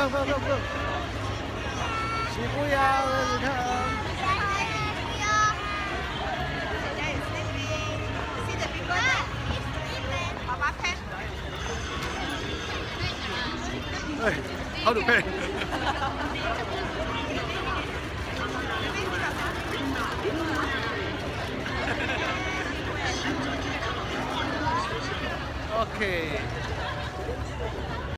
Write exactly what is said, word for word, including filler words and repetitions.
Go, go, go, go. Shibuya, where you come? Hey, how to pay? Okay.